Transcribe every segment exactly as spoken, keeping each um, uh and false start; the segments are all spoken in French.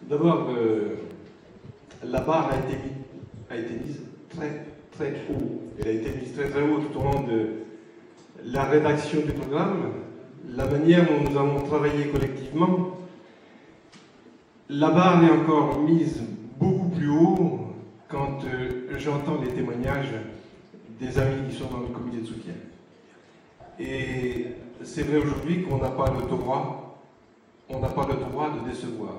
D'abord, euh, la barre a été, mise, a été mise très très haut. Elle a été mise très très haut tout au long de la rédaction du programme, la manière dont nous avons travaillé collectivement. La barre est encore mise beaucoup plus haut quand euh, j'entends les témoignages des amis qui sont dans le comité de soutien. Et c'est vrai aujourd'hui qu'on n'a pas le droit, on n'a pas le droit de décevoir.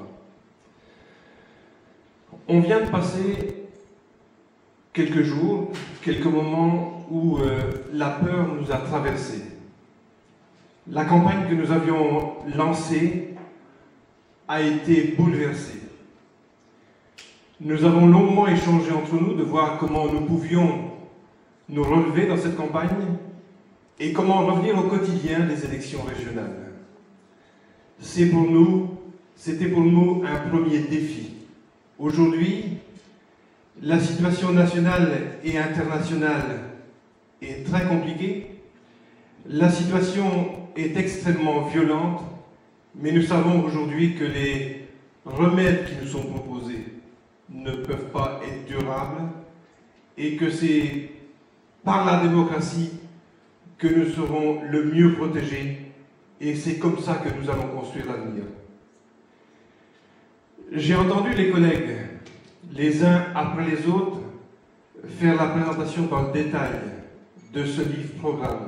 On vient de passer quelques jours, quelques moments où euh, la peur nous a traversés. La campagne que nous avions lancée a été bouleversée. Nous avons longuement échangé entre nous de voir comment nous pouvions nous relever dans cette campagne et comment revenir au quotidien des élections régionales. C'est pour nous, c'était pour nous un premier défi. Aujourd'hui, la situation nationale et internationale est très compliquée. La situation est extrêmement violente, mais nous savons aujourd'hui que les remèdes qui nous sont proposés ne peuvent pas être durables et que c'est par la démocratie que nous serons le mieux protégés et c'est comme ça que nous allons construire l'avenir. J'ai entendu les collègues, les uns après les autres, faire la présentation dans le détail de ce livre-programme.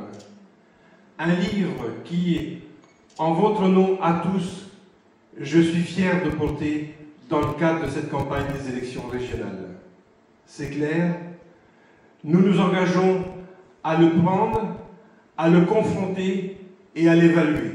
Un livre qui, en votre nom à tous, je suis fier de porter dans le cadre de cette campagne des élections régionales. C'est clair, nous nous engageons à le prendre, à le confronter et à l'évaluer.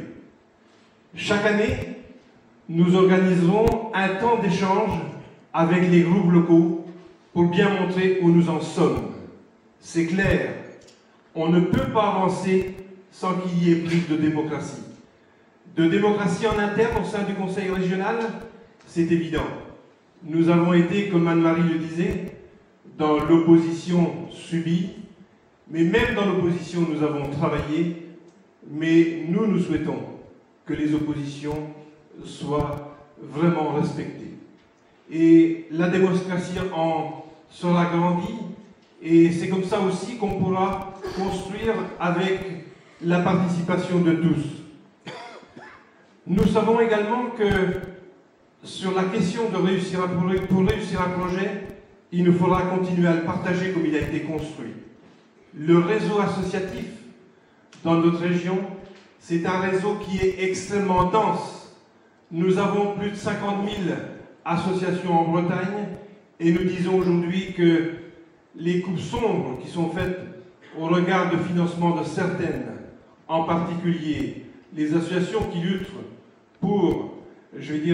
Chaque année, nous organiserons un temps d'échange avec les groupes locaux pour bien montrer où nous en sommes. C'est clair, on ne peut pas avancer sans qu'il y ait plus de démocratie. De démocratie en interne au sein du Conseil régional, c'est évident. Nous avons été, comme Anne-Marie le disait, dans l'opposition subie, mais même dans l'opposition, nous avons travaillé, mais nous, nous souhaitons que les oppositions soient vraiment respectées. Et la démocratie en sera grandie, et c'est comme ça aussi qu'on pourra construire avec la participation de tous. Nous savons également que sur la question de réussir un projet, pour réussir un projet, il nous faudra continuer à le partager comme il a été construit. Le réseau associatif dans notre région, c'est un réseau qui est extrêmement dense. Nous avons plus de cinquante mille associations en Bretagne et nous disons aujourd'hui que les coupes sombres qui sont faites au regard de financement de certaines, en particulier les associations qui luttent pour, je vais dire,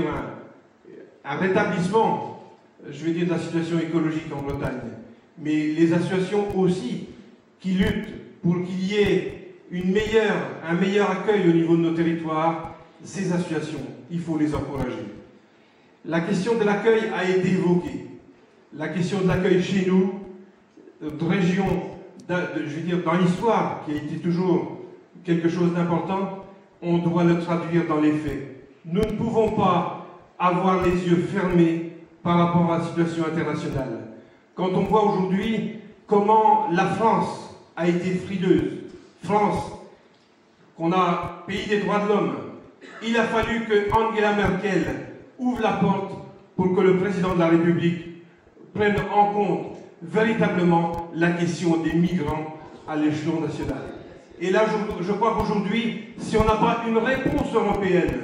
un, un rétablissement, je vais dire, de la situation écologique en Bretagne, mais les associations aussi qui luttent pour qu'il y ait une meilleure, un meilleur accueil au niveau de nos territoires, ces associations, il faut les encourager. La question de l'accueil a été évoquée. La question de l'accueil chez nous, de région, de, de, je veux dire, dans l'histoire, qui a été toujours quelque chose d'important, on doit le traduire dans les faits. Nous ne pouvons pas avoir les yeux fermés par rapport à la situation internationale. Quand on voit aujourd'hui comment la France a été frileuse, France, qu'on a pays des droits de l'homme, il a fallu que Angela Merkel ouvre la porte pour que le président de la République prenne en compte véritablement la question des migrants à l'échelon national. Et là, je, je crois qu'aujourd'hui, si on n'a pas une réponse européenne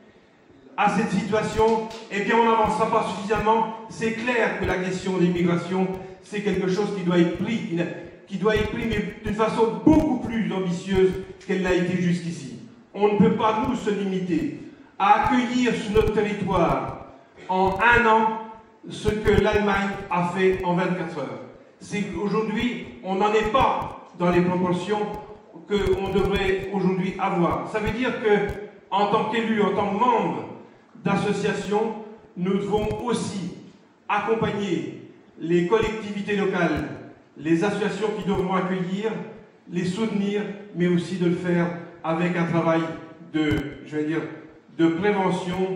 à cette situation, eh bien on n'avancera pas suffisamment. C'est clair que la question de l'immigration, c'est quelque chose qui doit être pris, qui doit être pris, mais d'une façon beaucoup plus ambitieuse qu'elle l'a été jusqu'ici. On ne peut pas, nous, se limiter à accueillir sur notre territoire en un an ce que l'Allemagne a fait en vingt-quatre heures. C'est qu'aujourd'hui, on n'en est pas dans les proportions qu'on devrait aujourd'hui avoir. Ça veut dire que, en tant qu'élu, en tant que membre d'association, nous devons aussi accompagner les collectivités locales, les associations qui devront accueillir, les soutenir, mais aussi de le faire avec un travail de, je vais dire, de prévention,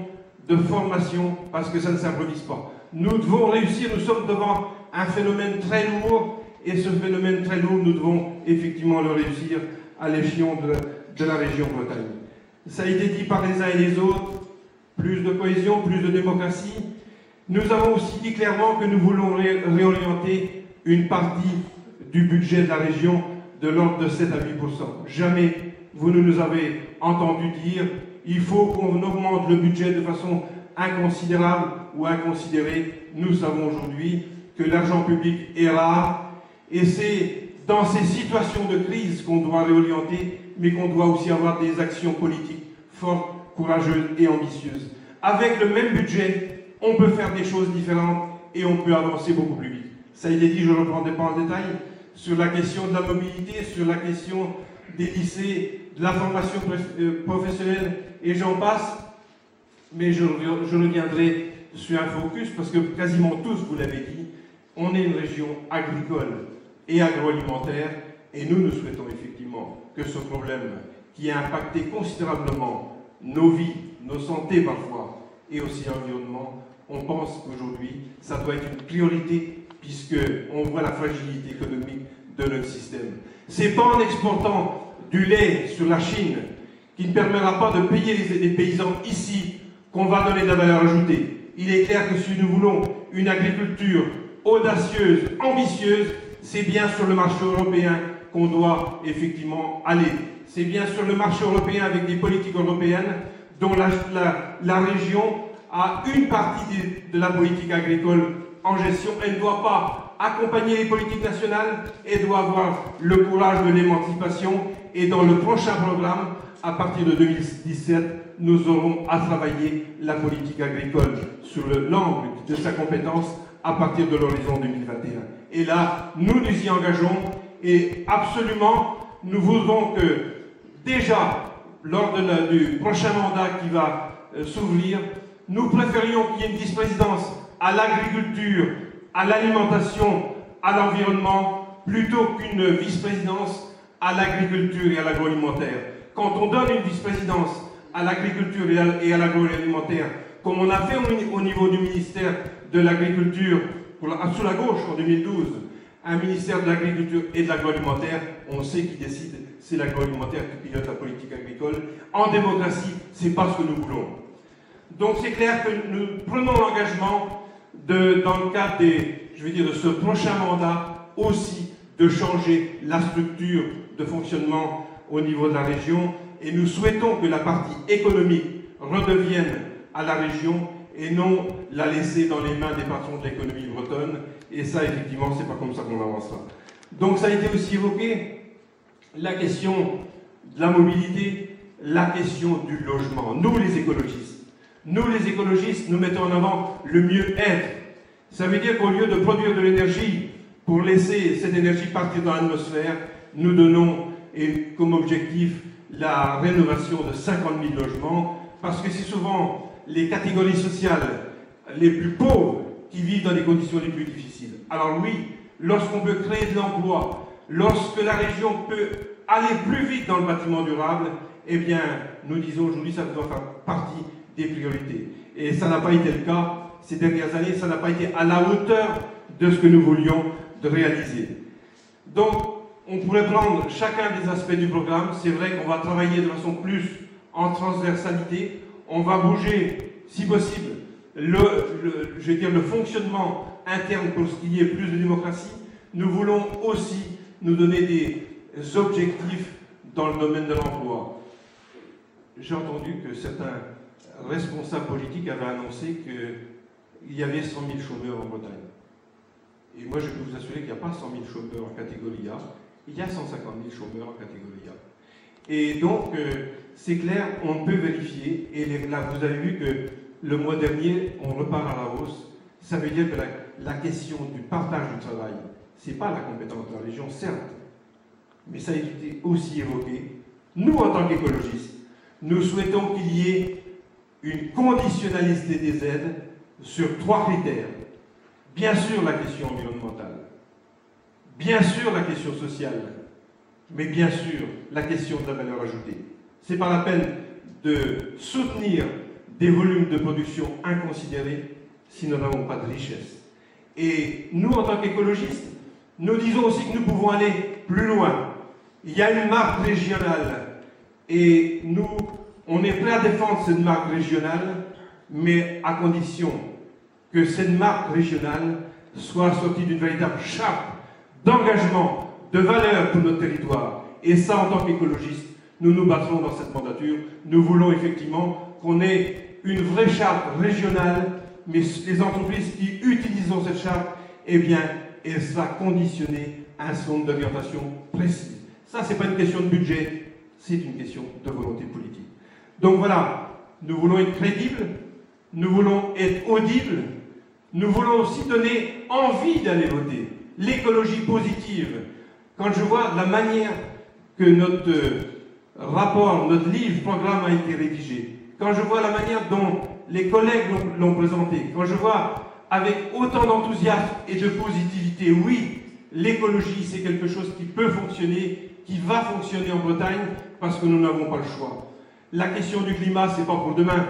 de formation, parce que ça ne s'improvise pas. Nous devons réussir, nous sommes devant un phénomène très lourd, et ce phénomène très lourd, nous devons effectivement le réussir à l'échelon de, de la région Bretagne. Ça a été dit par les uns et les autres, plus de cohésion, plus de démocratie. Nous avons aussi dit clairement que nous voulons ré réorienter une partie du budget de la région de l'ordre de sept à huit pour cent. Jamais vous ne nous avez entendu dire il faut qu'on augmente le budget de façon inconsidérable ou inconsidérée. Nous savons aujourd'hui que l'argent public est rare et c'est dans ces situations de crise qu'on doit réorienter, mais qu'on doit aussi avoir des actions politiques fortes, courageuses et ambitieuses. Avec le même budget, on peut faire des choses différentes et on peut avancer beaucoup plus vite. Ça a été dit, je ne reprendrai pas en détail, sur la question de la mobilité, sur la question des lycées, de la formation professionnelle, et j'en passe, mais je, je reviendrai sur un focus, parce que quasiment tous, vous l'avez dit, on est une région agricole et agroalimentaire, et nous, nous souhaitons effectivement que ce problème, qui a impacté considérablement nos vies, nos santé parfois, et aussi l'environnement, on pense qu'aujourd'hui, ça doit être une priorité, puisqu'on voit la fragilité économique de notre système. C'est pas en exportant du lait sur la Chine qui ne permettra pas de payer les, les paysans ici qu'on va donner de la valeur ajoutée. Il est clair que si nous voulons une agriculture audacieuse, ambitieuse, c'est bien sur le marché européen qu'on doit effectivement aller. C'est bien sur le marché européen avec des politiques européennes dont la, la, la région a une partie de, de la politique agricole en gestion. Elle ne doit pas accompagner les politiques nationales, elle doit avoir le courage de l'émancipation. Et dans le prochain programme, à partir de deux mille dix-sept, nous aurons à travailler la politique agricole sur l'angle de sa compétence à partir de l'horizon deux mille vingt et un. Et là, nous nous y engageons et absolument, nous voudrons que déjà, lors de la, du prochain mandat qui va euh, s'ouvrir, nous préférions qu'il y ait une vice-présidence à l'agriculture, à l'alimentation, à l'environnement, plutôt qu'une vice-présidence à l'agriculture et à l'agroalimentaire. Quand on donne une vice-présidence à l'agriculture et à l'agroalimentaire, comme on a fait au niveau du ministère de l'Agriculture, sous la gauche en deux mille douze, un ministère de l'Agriculture et de l'Agroalimentaire, on sait qui décide, c'est l'agroalimentaire qui pilote la politique agricole. En démocratie, c'est pas ce que nous voulons. Donc c'est clair que nous prenons l'engagement de, dans le cadre des, je veux dire, de ce prochain mandat, aussi de changer la structure de fonctionnement au niveau de la région, et nous souhaitons que la partie économique redevienne à la région et non la laisser dans les mains des patrons de l'économie bretonne, et ça effectivement c'est pas comme ça qu'on avancera. Donc ça a été aussi évoqué, la question de la mobilité, la question du logement. Nous les écologistes, nous les écologistes, nous mettons en avant le mieux-être. Ça veut dire qu'au lieu de produire de l'énergie pour laisser cette énergie partir dans l'atmosphère, nous donnons et comme objectif la rénovation de cinquante mille logements, parce que c'est souvent les catégories sociales les plus pauvres qui vivent dans les conditions les plus difficiles. Alors oui, lorsqu'on peut créer de l'emploi, lorsque la région peut aller plus vite dans le bâtiment durable, eh bien, nous disons aujourd'hui que ça doit faire partie des priorités. Et ça n'a pas été le cas ces dernières années, ça n'a pas été à la hauteur de ce que nous voulions de réaliser. Donc, on pourrait prendre chacun des aspects du programme. C'est vrai qu'on va travailler de façon plus en transversalité. On va bouger, si possible, le, le, je vais dire, le fonctionnement interne pour ce qui est plus de démocratie. Nous voulons aussi nous donner des objectifs dans le domaine de l'emploi. J'ai entendu que certains responsables politiques avaient annoncé qu'il y avait cent mille chômeurs en Bretagne. Et moi, je peux vous assurer qu'il n'y a pas cent mille chômeurs en catégorie A. Il y a cent cinquante mille chômeurs en catégorie A. Et donc, euh, c'est clair, on peut vérifier. Et les, là, vous avez vu que le mois dernier, on repart à la hausse. Ça veut dire que la, la question du partage du travail, ce n'est pas la compétence de la région, certes, mais ça a été aussi évoqué. Nous, en tant qu'écologistes, nous souhaitons qu'il y ait une conditionnalité des aides sur trois critères. Bien sûr, la question environnementale. Bien sûr, la question sociale, mais bien sûr, la question de la valeur ajoutée. C'est pas la peine de soutenir des volumes de production inconsidérés si nous n'avons pas de richesse. Et nous, en tant qu'écologistes, nous disons aussi que nous pouvons aller plus loin. Il y a une marque régionale et nous, on est prêt à défendre cette marque régionale, mais à condition que cette marque régionale soit sortie d'une véritable charte d'engagement, de valeur pour notre territoire. Et ça, en tant qu'écologistes, nous nous battrons dans cette mandature. Nous voulons effectivement qu'on ait une vraie charte régionale, mais les entreprises qui utiliseront cette charte, eh bien, elle sera conditionnée à un certain nombre d'orientations précises. Ça, ce n'est pas une question de budget, c'est une question de volonté politique. Donc voilà, nous voulons être crédibles, nous voulons être audibles, nous voulons aussi donner envie d'aller voter. L'écologie positive. Quand je vois la manière que notre rapport, notre livre, programme a été rédigé, quand je vois la manière dont les collègues l'ont présenté, quand je vois avec autant d'enthousiasme et de positivité, oui, l'écologie, c'est quelque chose qui peut fonctionner, qui va fonctionner en Bretagne, parce que nous n'avons pas le choix. La question du climat, ce n'est pas pour demain.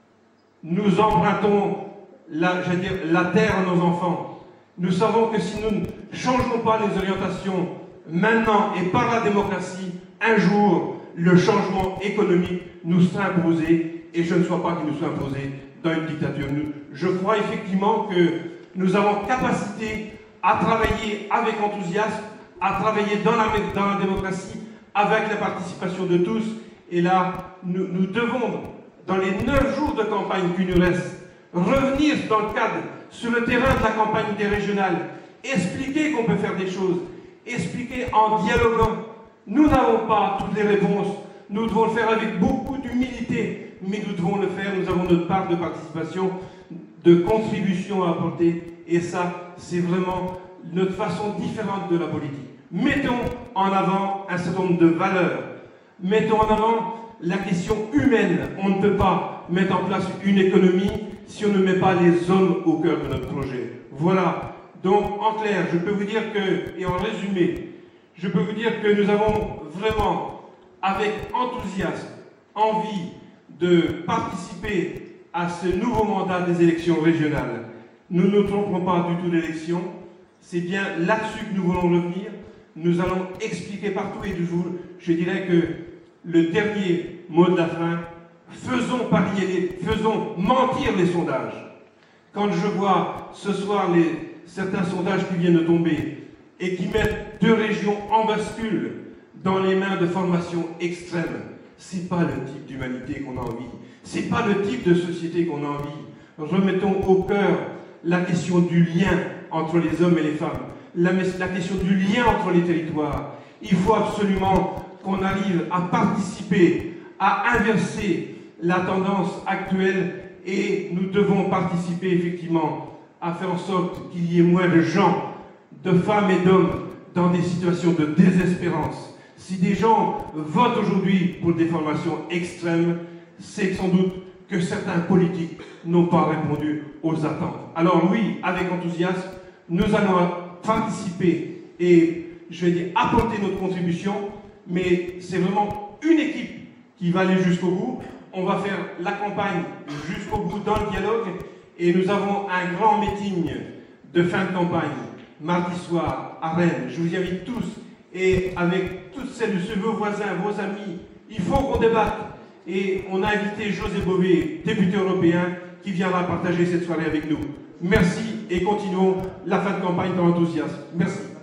Nous empruntons la, j'allais dire, la terre à nos enfants. Nous savons que si nous ne changeons pas les orientations maintenant et par la démocratie, un jour, le changement économique nous sera imposé, et je ne souhaite pas qu'il nous soit imposé dans une dictature. Nous, je crois effectivement que nous avons capacité à travailler avec enthousiasme, à travailler dans la, dans la démocratie, avec la participation de tous. Et là, nous, nous devons, dans les neuf jours de campagne qui nous restent, revenir dans le cadre, sur le terrain de la campagne des régionales, expliquer qu'on peut faire des choses, expliquer en dialoguant. Nous n'avons pas toutes les réponses, nous devons le faire avec beaucoup d'humilité, mais nous devons le faire, nous avons notre part de participation, de contribution à apporter, et ça, c'est vraiment notre façon différente de la politique. Mettons en avant un certain nombre de valeurs, mettons en avant la question humaine. On ne peut pas mettre en place une économie si on ne met pas les hommes au cœur de notre projet. Voilà. Donc, en clair, je peux vous dire que, et en résumé, je peux vous dire que nous avons vraiment, avec enthousiasme, envie de participer à ce nouveau mandat des élections régionales. Nous ne nous tromperons pas du tout d'élection. C'est bien là-dessus que nous voulons revenir. Nous allons expliquer partout, et toujours, je dirais que le dernier mot de la fin, faisons parier, les, faisons mentir les sondages. Quand je vois ce soir les, certains sondages qui viennent de tomber et qui mettent deux régions en bascule dans les mains de formations extrêmes, c'est pas le type d'humanité qu'on a envie, c'est pas le type de société qu'on a envie. Remettons au cœur la question du lien entre les hommes et les femmes, la, la question du lien entre les territoires. Il faut absolument qu'on arrive à participer, à inverser la tendance actuelle, et nous devons participer effectivement à faire en sorte qu'il y ait moins de gens, de femmes et d'hommes dans des situations de désespérance. Si des gens votent aujourd'hui pour des formations extrêmes, c'est sans doute que certains politiques n'ont pas répondu aux attentes. Alors oui, avec enthousiasme, nous allons participer et, je vais dire, apporter notre contribution, mais c'est vraiment une équipe qui va aller jusqu'au bout. On va faire la campagne jusqu'au bout dans le dialogue, et nous avons un grand meeting de fin de campagne mardi soir à Rennes. Je vous y invite tous, et avec toutes celles de vos voisins, vos amis, il faut qu'on débatte. Et on a invité José Bové, député européen, qui viendra partager cette soirée avec nous. Merci, et continuons la fin de campagne dans l'enthousiasme. Merci.